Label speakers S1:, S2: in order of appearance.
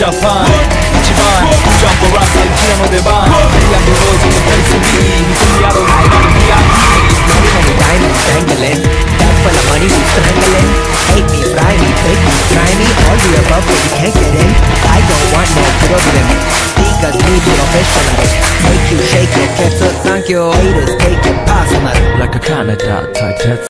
S1: ジャパン一番ジャンプランサーうちらの出番リアルローズのペースビー見せてやろうライバル VIP
S2: Money on the diamonds dangling. That's when the money keeps strangling. Hate me, fry me, fake me, try me. All the above, but you can't get in. I don't want no problem. Because me professional. Make you shake your chest, thank you. Haters take it personal.
S3: Like a Canada type